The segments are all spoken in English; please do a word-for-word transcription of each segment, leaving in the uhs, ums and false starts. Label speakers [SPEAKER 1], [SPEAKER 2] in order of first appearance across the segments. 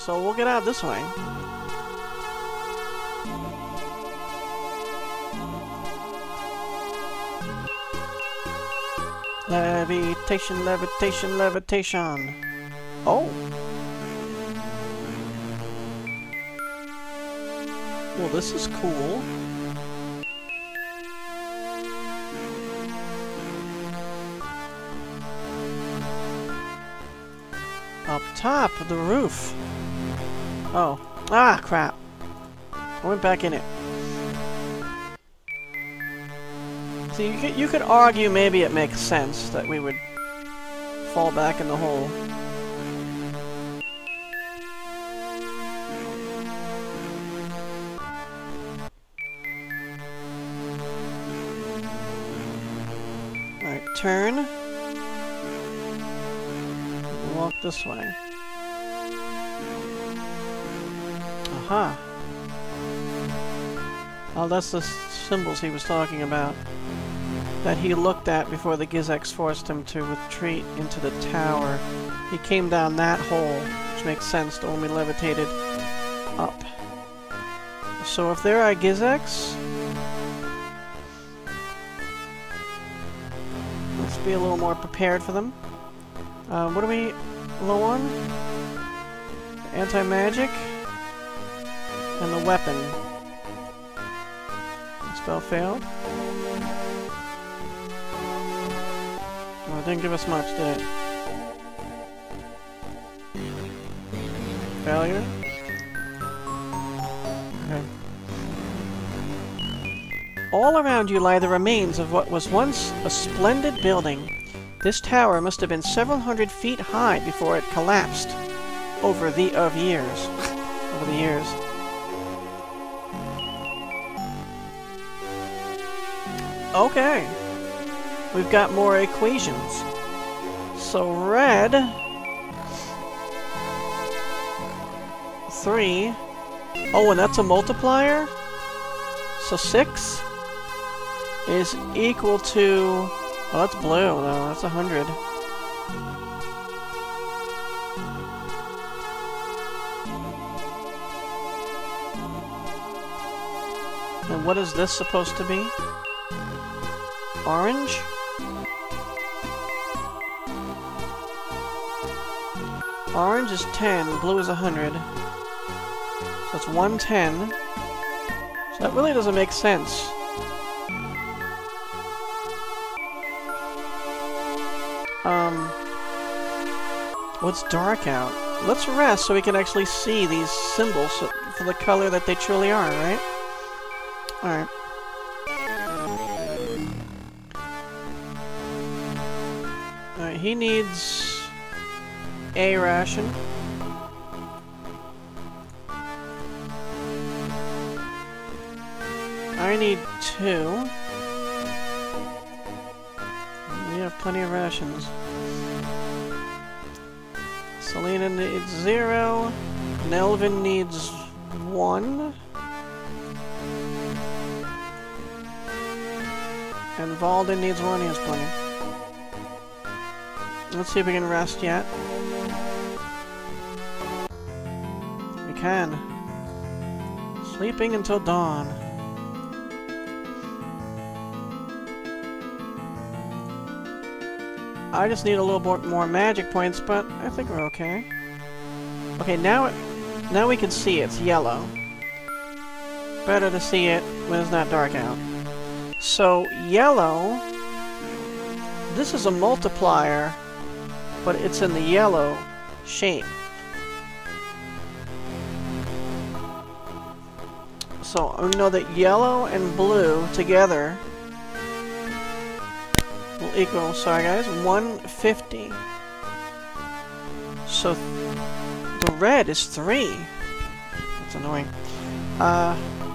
[SPEAKER 1] So we'll get out this way. Levitation, levitation, levitation. Oh. Well, this is cool. Up top of the roof. Oh. Ah, crap. I went back in it. See, you could, you could argue maybe it makes sense that we would fall back in the hole. Alright, turn. Walk this way. Aha. Oh, that's the symbols he was talking about. That he looked at before the Gizzeks forced him to retreat into the tower. He came down that hole, which makes sense to when we levitated up. So if there are Gizzeks, let's be a little more prepared for them. Uh, what are we low on? Anti-magic and the weapon. The spell failed. Well, it didn't give us much, did it? Failure? Okay. All around you lie the remains of what was once a splendid building. This tower must have been several hundred feet high before it collapsed over the of years. over the years. Okay. We've got more equations. So red... Three. Oh, and that's a multiplier? So six is equal to... Oh, that's blue. No, that's a hundred. And what is this supposed to be? Orange? Orange is ten, blue is a hundred. So it's one ten. So that really doesn't make sense. Um... Well, it's dark out. Let's rest so we can actually see these symbols for the color that they truly are, right? Alright. Alright, he needs... a ration. I need two. We have plenty of rations. Selena needs zero. Nelvin needs one. And Valden needs one. He has plenty. Let's see if we can rest yet. We can. Sleeping until dawn. I just need a little bit more magic points, but I think we're okay. Okay, now it, now we can see it's yellow. Better to see it when it's not dark out. So, yellow... This is a multiplier, but it's in the yellow shape. So, I know that yellow and blue together will equal, sorry guys, one fifty. So, th the red is three. That's annoying. Uh...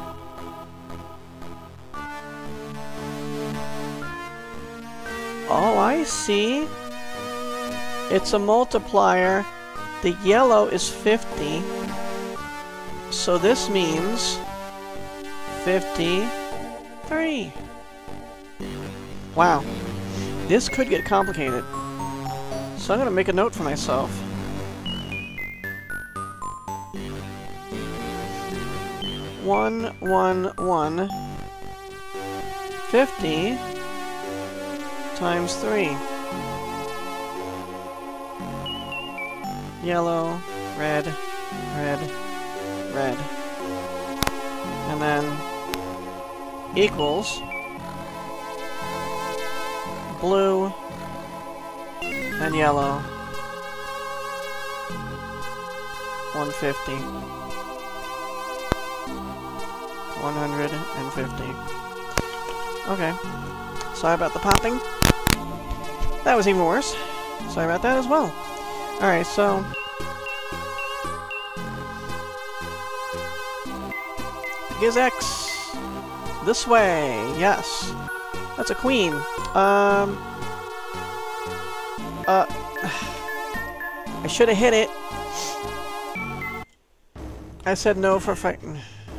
[SPEAKER 1] Oh, I see. It's a multiplier. The yellow is fifty. So this means fifty-three. Wow. This could get complicated. So I'm gonna make a note for myself. one, one, one, fifty times three. Yellow, red, red, red. And then equals blue and yellow. one fifty. one hundred fifty. Okay. Sorry about the popping. That was even worse. Sorry about that as well. Alright, so... Gizzeks! This way! Yes! That's a queen. Um... Uh... I should have hit it. I said no for fighting.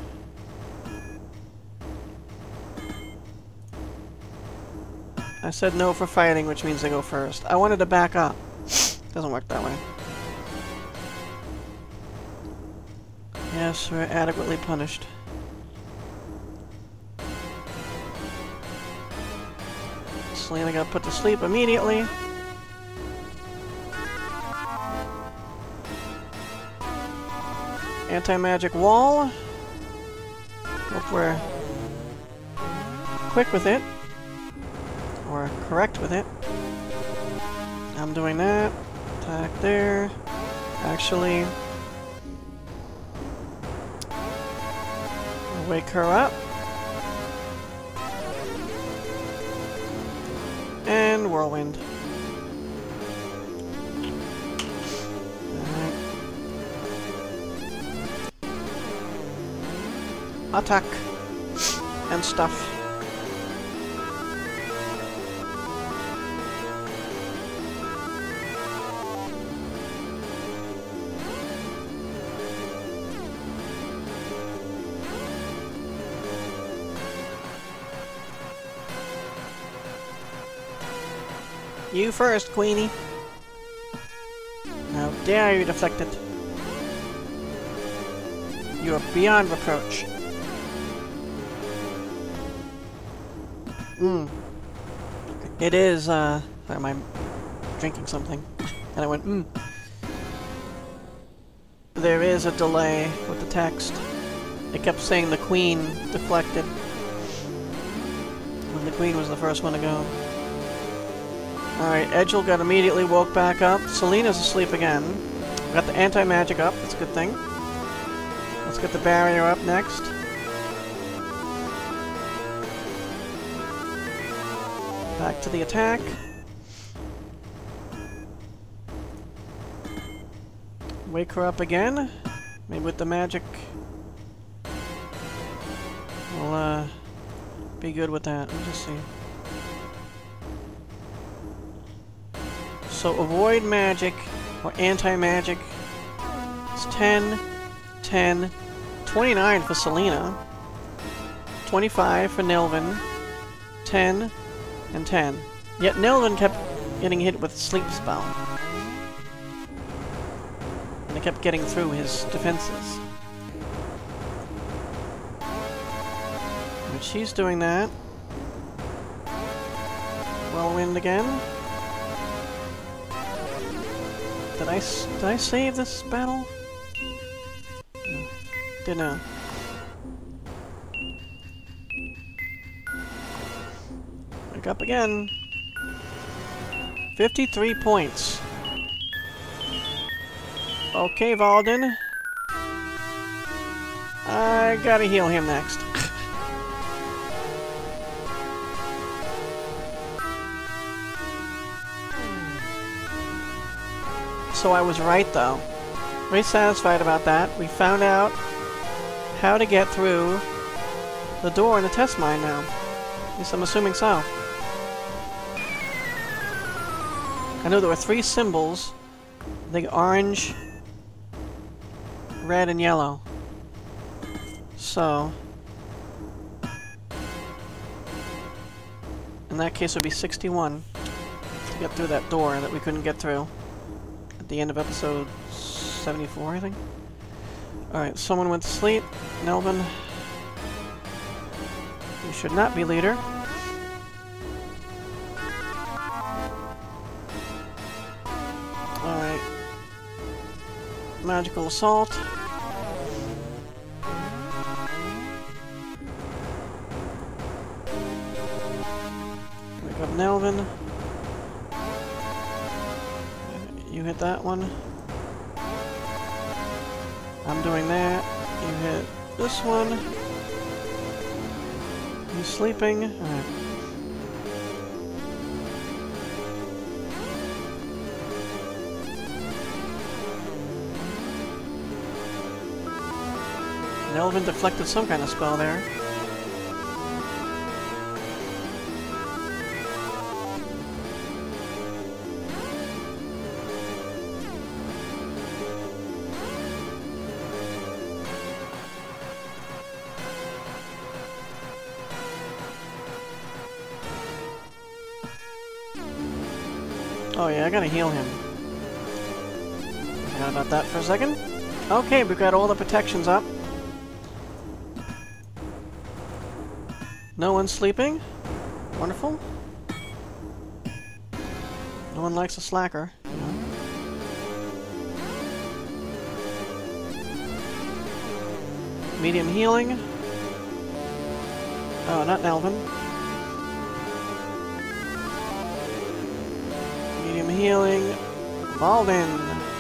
[SPEAKER 1] I said no for fighting, which means I go first. I wanted to back up. Doesn't work that way. Yes, we're adequately punished. Selena got put to sleep immediately. Anti-magic wall. Hope we're quick with it. Or correct with it. I'm doing that. Attack there. Actually, I'll wake her up. And whirlwind. Alright. Attack. And stuff. You first, Queenie. How dare you deflect it? You are beyond reproach. Mmm. It is, uh... Sorry, I'm drinking something. And I went, mmm. There is a delay with the text. It kept saying the queen deflected. When the queen was the first one to go. Alright, Edgel got immediately woke back up. Selena's asleep again. Got the anti-magic up, that's a good thing. Let's get the barrier up next. Back to the attack. Wake her up again. Maybe with the magic. We'll, uh, be good with that. Let me just see. So avoid magic, or anti-magic. It's ten, ten, twenty-nine for Selena, twenty-five for Nelvin, ten, and ten. Yet Nelvin kept getting hit with sleep spell. And it kept getting through his defenses. But she's doing that. Whirlwind again. Did I, s did I save this battle? No. Did not. Wake up again. fifty-three points. Okay, Valden. I gotta heal him next. So I was right, though. Very satisfied about that. We found out how to get through the door in the test mine now. At least I'm assuming so. I know there were three symbols. The orange, red, and yellow. So... in that case it would be sixty-one to get through that door that we couldn't get through. At the end of episode seventy-four, I think. Alright, someone went to sleep. Nelvin. should not be leader. Alright. Magical assault. Wake up Nelvin. You hit that one. I'm doing that. You hit this one. He's sleeping. Alright. Nelvin deflected some kind of spell there. Oh yeah, I gotta heal him. Forgot about that for a second. Okay, we've got all the protections up. No one's sleeping. Wonderful. No one likes a slacker. You know? Medium healing. Oh, not Nelvin. Medium healing. Valden.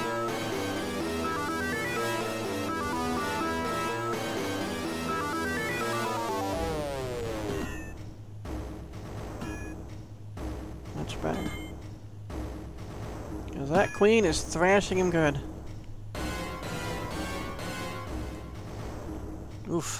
[SPEAKER 1] Much better. Because that queen is thrashing him good. Oof.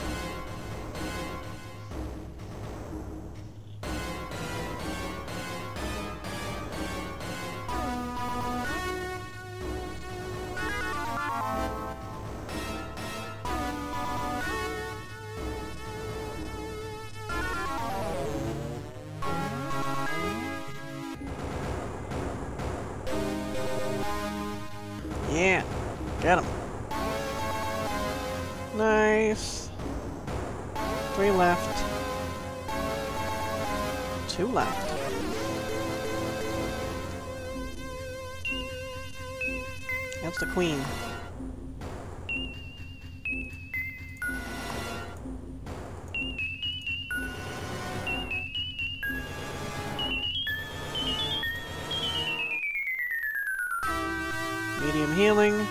[SPEAKER 1] Yeah, get him. Nice. Three left. Two left. That's the queen. Medium healing.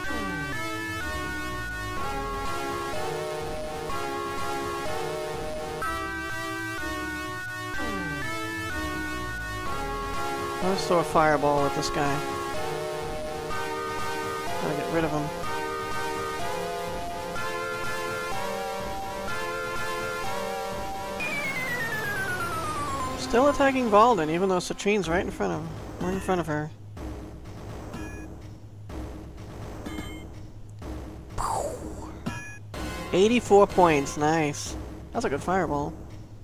[SPEAKER 1] Let's throw a fireball at this guy. Gotta get rid of him. Still attacking Valden, even though Citrine's right in front of him. Right in front of her. eighty-four points, nice. That's a good fireball.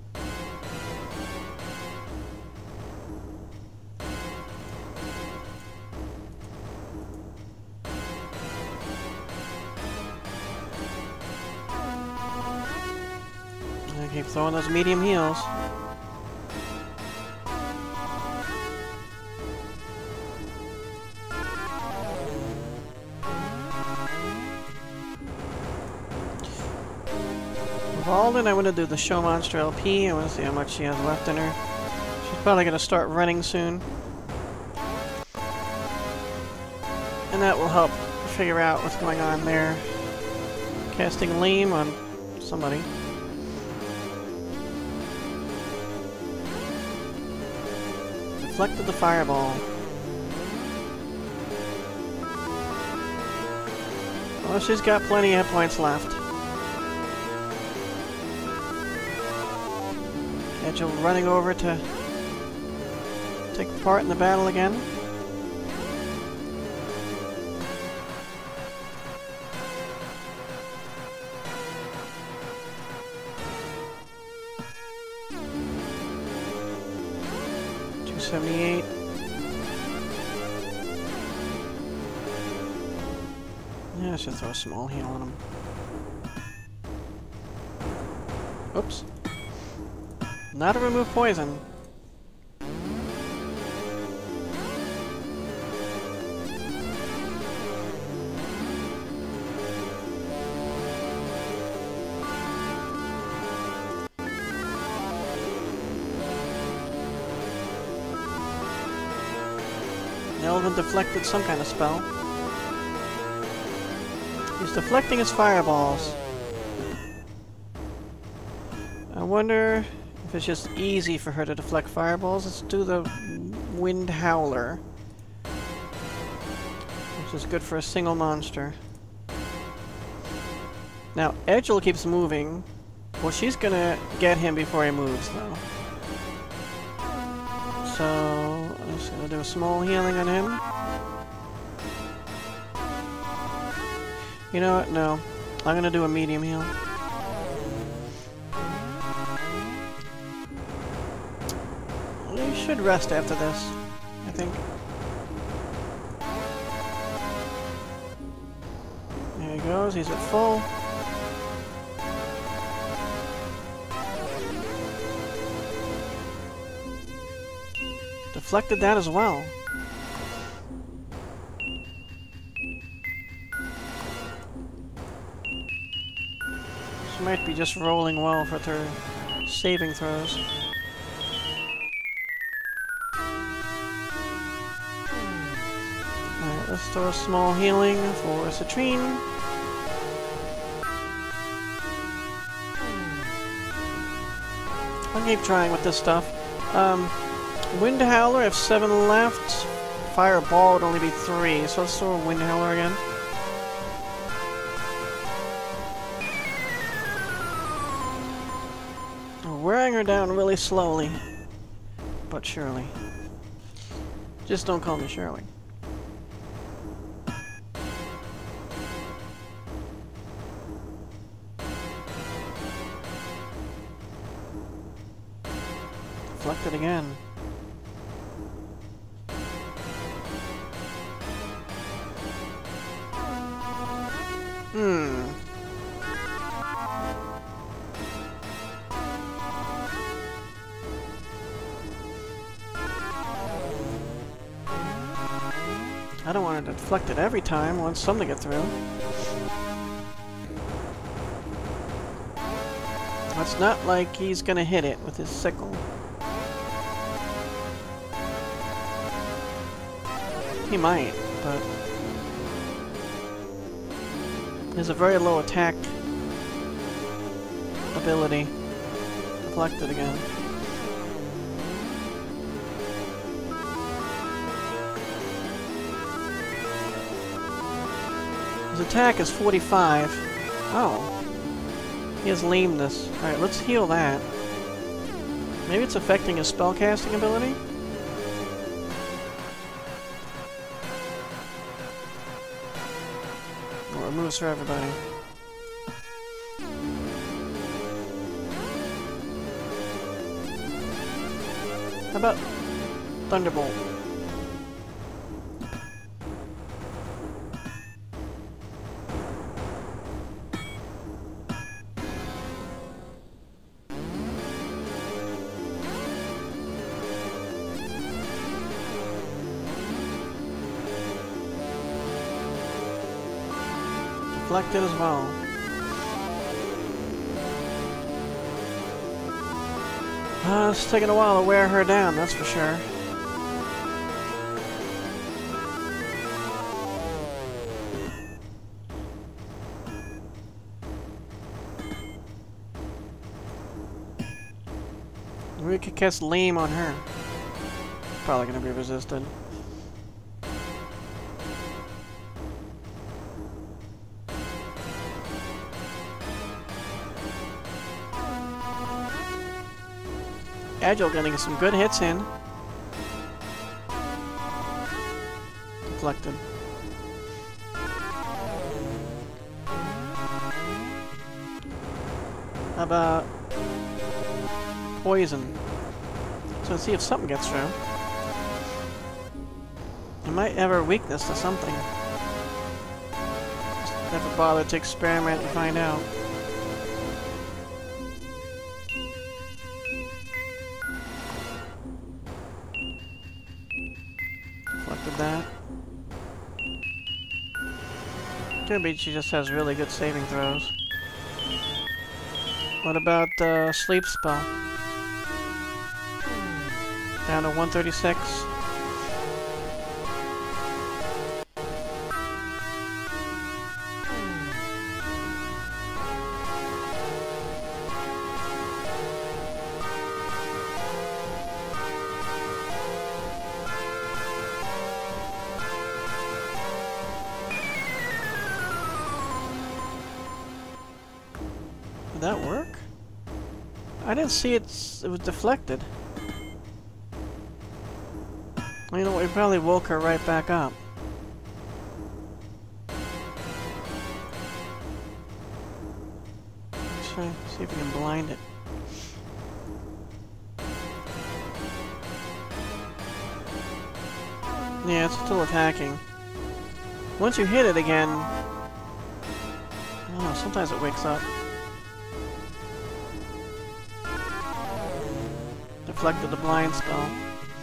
[SPEAKER 1] I keep throwing those medium heals. Valden, I want to do the Show Monster L P. I want to see how much she has left in her. She's probably going to start running soon. And that will help figure out what's going on there. Casting Lame on somebody. Deflected the fireball. Well, she's got plenty of hit points left. Edgel running over to take part in the battle again. two seventy-eight. Yeah, I should throw a small heal on him. Oops. Not to remove poison. Elven deflected some kind of spell. He's deflecting his fireballs. I wonder if it's just easy for her to deflect fireballs. Let's do the Wind Howler, which is good for a single monster. Now, Edgel keeps moving. Well, she's gonna get him before he moves, though. So, I'm just gonna do a small healing on him. You know what? No. I'm gonna do a medium heal. You should rest after this, I think. There he goes, he's at full. Deflected that as well. She might be just rolling well for her saving throws. Alright, let's throw a small healing for Citrine. I'll keep trying with this stuff. Um, Wind Howler, I have seven left. Fireball would only be three, so let's throw a Wind Howler again. We're wearing her down really slowly, but surely. Just don't call me Shirley. Deflected again. Hmm. I don't want it to deflect it every time. I want some to get through. It's not like he's gonna hit it with his sickle. He might, but he has a very low attack ability. Deflected again. His attack is forty-five. Oh. He has lameness. Alright, let's heal that. Maybe it's affecting his spellcasting ability? Or removes for everybody. How about Thunderbolt? Deflected as well. Uh, it's taking a while to wear her down, that's for sure. We could cast Lame on her. Probably gonna be resisted. Agile getting some good hits in. Deflected. How about poison? So let's see if something gets through. It might have a weakness to something. Just never bother to experiment and find out. Deflected that. Could be she just has really good saving throws. What about uh, sleep spell? Down to one thirty-six. Did that work? I didn't see it. It was deflected. You know what? We probably woke her right back up. Let's try, see if we can blind it. Yeah, it's still attacking. Once you hit it again, I don't know, sometimes it wakes up. Deflected the blind spell.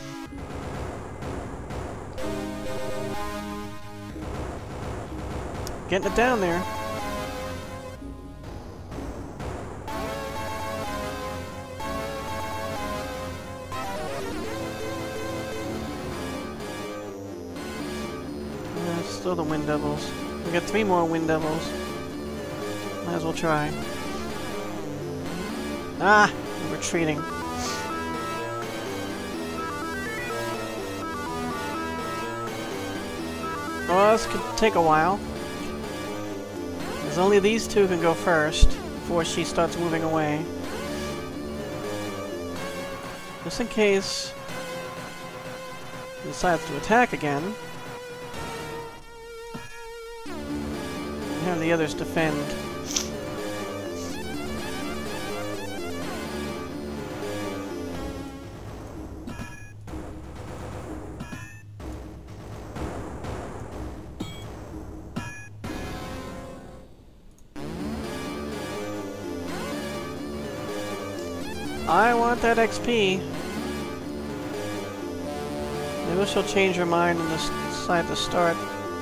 [SPEAKER 1] Getting it down there. Yeah, still the Wind Devils. We got three more Wind Devils. Might as well try. Ah! I'm retreating. Well, this could take a while. Because only these two can go first before she starts moving away. Just in case he decides to attack again. And have the others defend. I want that X P. Maybe she'll change her mind and decide to start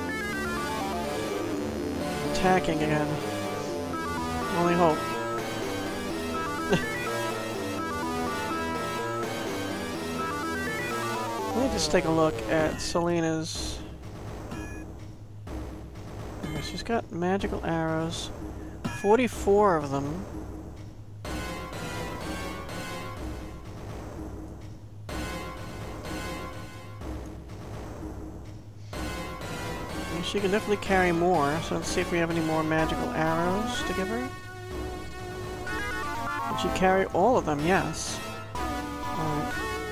[SPEAKER 1] attacking again. Only hope. Let me just take a look at Selena's. Okay, she's got magical arrows. forty-four of them. She can definitely carry more, so let's see if we have any more magical arrows to give her. Can she carry all of them? Yes. Alright.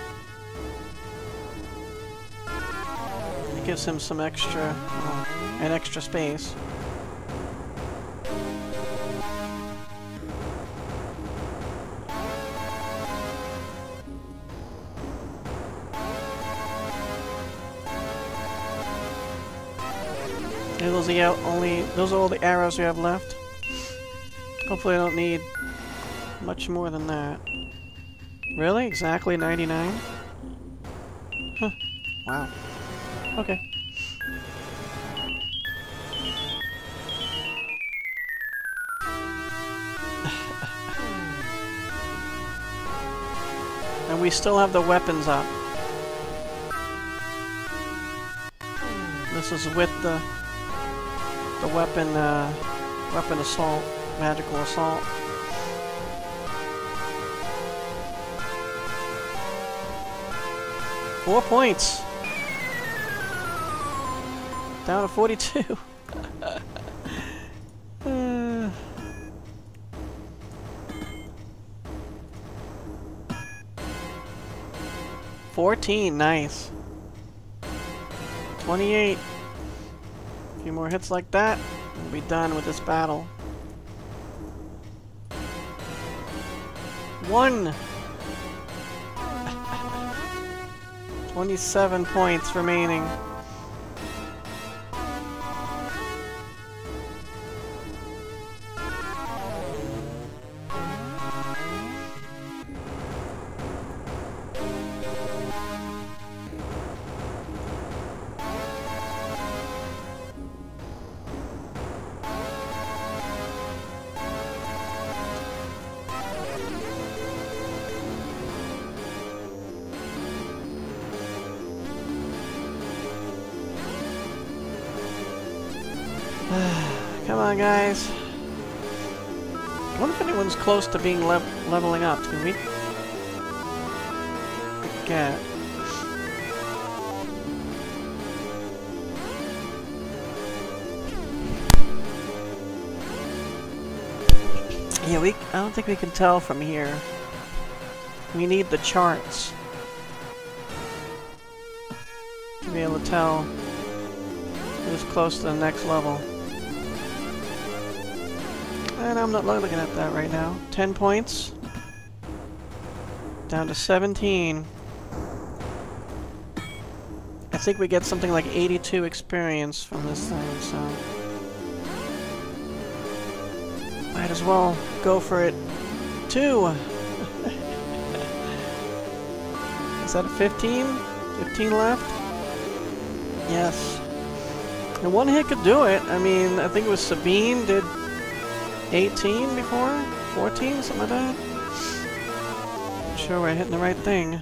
[SPEAKER 1] It gives him some extra, uh, an extra space. Those are the only. Those are all the arrows we have left. Hopefully, I don't need much more than that. Really? Exactly ninety-nine? Huh. Wow. Okay. And we still have the weapons up. This is with the. The weapon, uh, weapon assault, magical assault. Four points. Down to forty-two. uh. Fourteen, nice. Twenty-eight. A few more hits like that, we'll be done with this battle. One! twenty-seven points remaining. Come on, guys. I wonder if anyone's close to being le leveling up. Can we get? Yeah, we. I don't think we can tell from here. We need the charts to be able to tell who's close to the next level. And I'm not looking at that right now. Ten points. Down to seventeen. I think we get something like eighty-two experience from this thing, so... might as well go for it. Two! Is that a fifteen? fifteen left? Yes. And one hit could do it. I mean, I think it was Sabine did eighteen before? fourteen? Something like that? I'm sure we're hitting the right thing.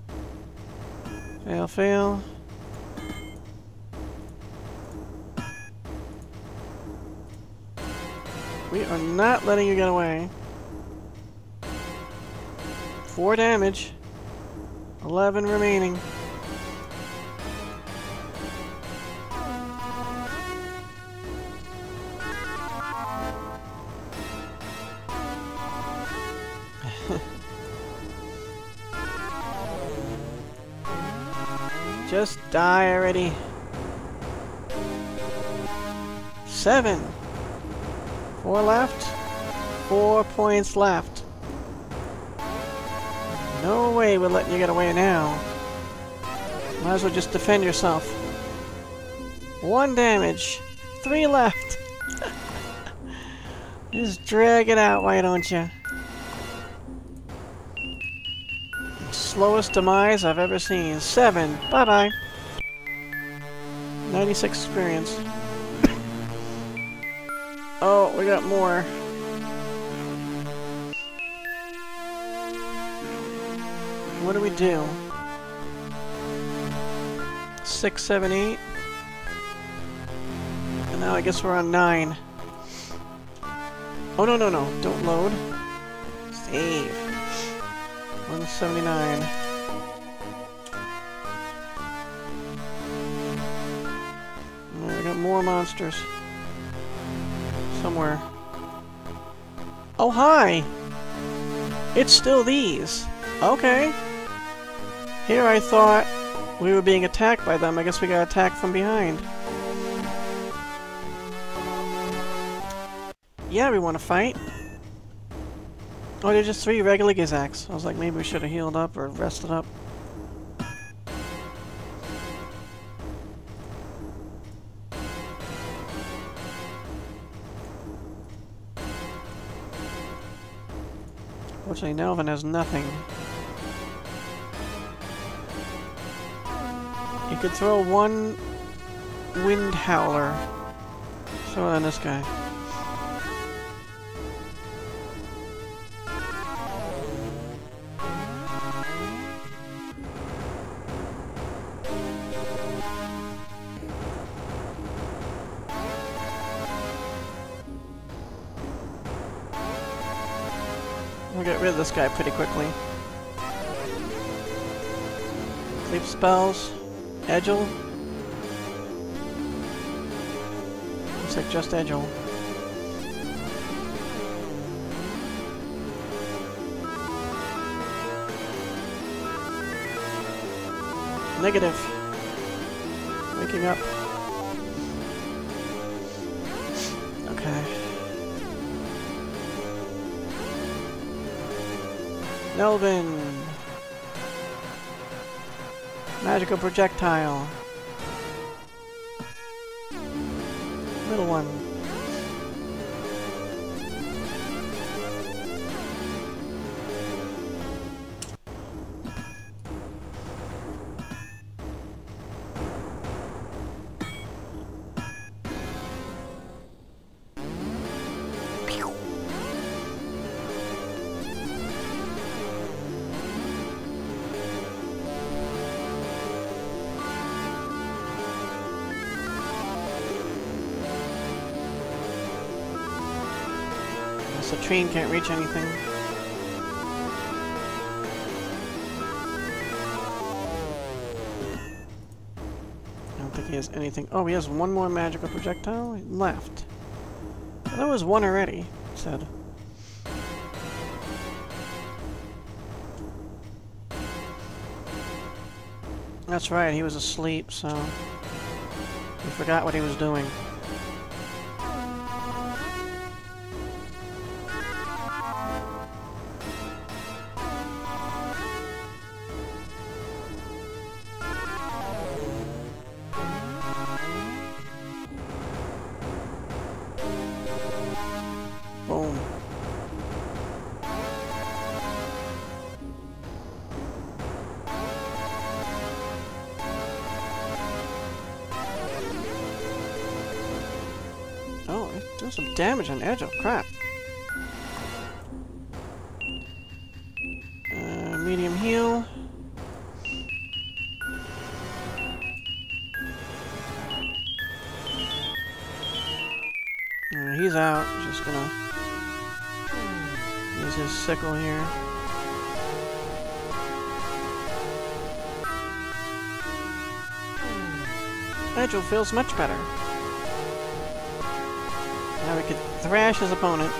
[SPEAKER 1] Fail, fail. We are not letting you get away. Four damage. Eleven remaining. Just die already. Seven. Four left. Four points left. No way we're letting you get away now. Might as well just defend yourself. One damage. Three left. Just drag it out, why don't you? Slowest demise I've ever seen. Seven. Bye-bye. ninety-six experience. Oh, we got more. What do we do? Six, seven, eight. And now I guess we're on nine. Oh, no, no, no. Don't load. Save. one seventy-nine. Right, I got more monsters. Somewhere. Oh, hi! It's still these. Okay. Here I thought we were being attacked by them. I guess we got attacked from behind. Yeah, we want to fight. Oh, they're just three regular Gizzeks. I was like, maybe we should have healed up or rested up. Fortunately, Nelvin has nothing. You could throw one wind howler. Throw it on this guy. We'll get rid of this guy pretty quickly. Sleep spells. Edgel. Looks like just Edgel. Negative. Waking up. Okay. Nelvin. Magical projectile. Little one. guess the train can't reach anything. I don't think he has anything. Oh, he has one more magical projectile left. Well, that was one already, it said. That's right, he was asleep, so he forgot what he was doing. Boom. Oh, it does some damage on edge. Oh, crap. Uh, medium heal. Uh, he's out. Just gonna use his sickle here. Edgel feels much better. Now we could thrash his opponent.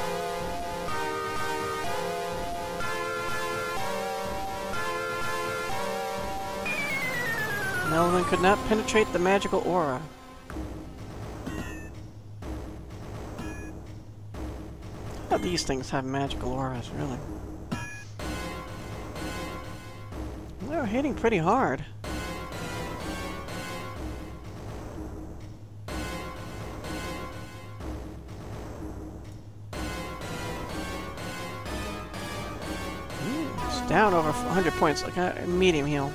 [SPEAKER 1] Melvin could not penetrate the magical aura. How do these things have magical auras, really? They're hitting pretty hard. Down over one hundred points, like a medium heal.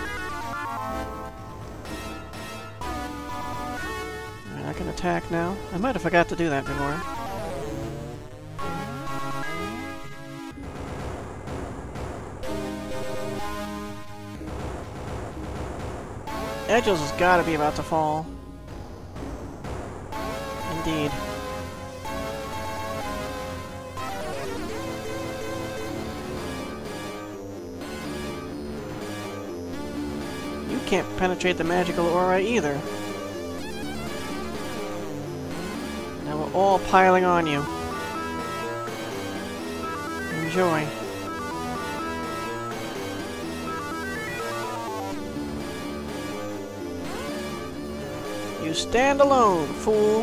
[SPEAKER 1] Alright, I can attack now. I might have forgot to do that before. Edgels has gotta be about to fall. Indeed. Can't penetrate the magical aura either. Now we're all piling on you. Enjoy. You stand alone, fool.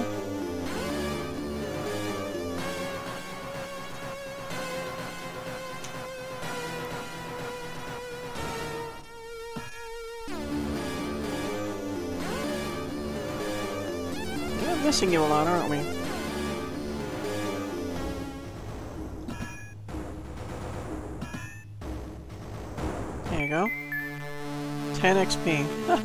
[SPEAKER 1] Missing you a lot, aren't we? There you go. ten X P. Huh.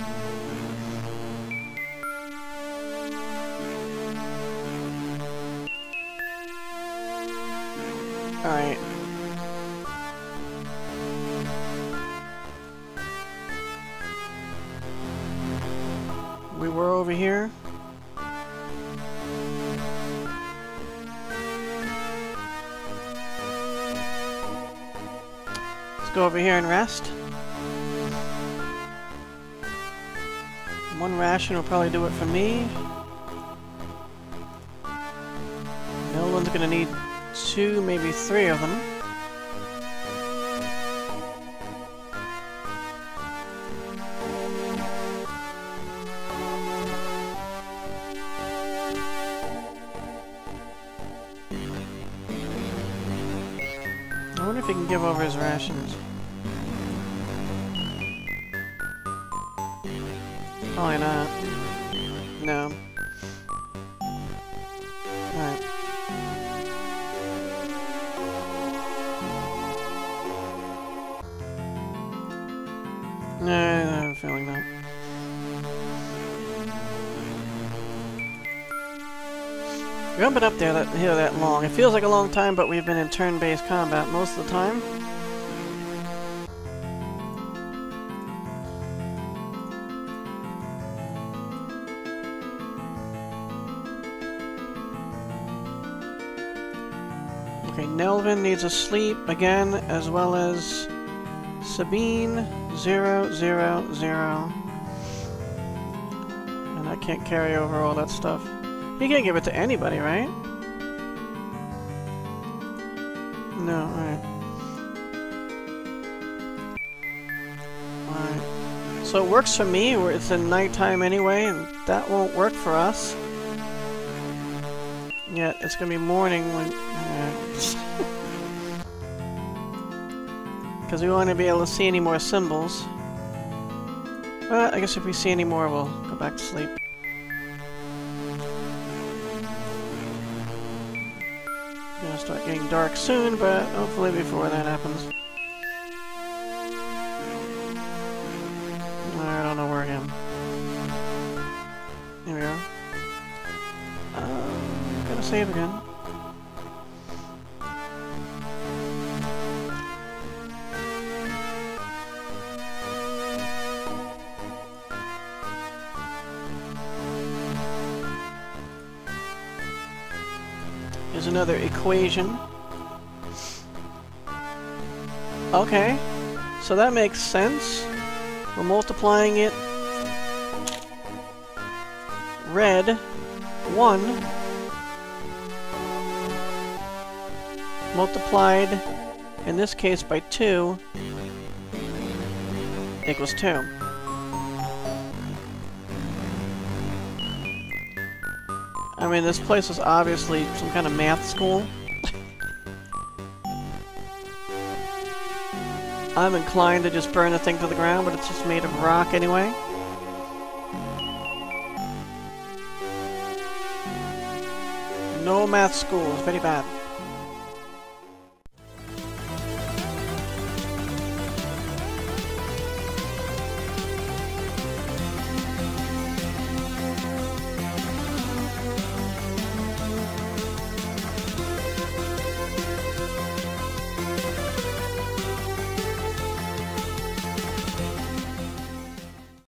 [SPEAKER 1] Alright. We were over here. Go over here and rest. One ration will probably do it for me. No one's gonna need two, maybe three of them. I wonder if he can give over his rations. Probably not. No. Alright. No, I have a feeling not. We haven't been up there that, here that long. It feels like a long time, but we've been in turn-based combat most of the time. Okay, Nelvin needs a sleep again, as well as Sabine, zero, zero, zero. And I can't carry over all that stuff. You can't give it to anybody, right? No, alright. Alright. So it works for me, where it's in nighttime anyway, and that won't work for us. Yet, it's gonna be morning when... Because we want to be able to see any more symbols. But I guess if we see any more, we'll go back to sleep. Gonna start getting dark soon, but hopefully before that happens. I don't know where I am. Here we go. Uh, gotta save again. Here's another equation. Okay, so that makes sense. We're multiplying it. Red, one, multiplied, in this case by two, equals two. I mean, this place is obviously some kind of math school. I'm inclined to just burn the thing to the ground, but it's just made of rock anyway. No math school, it's very bad.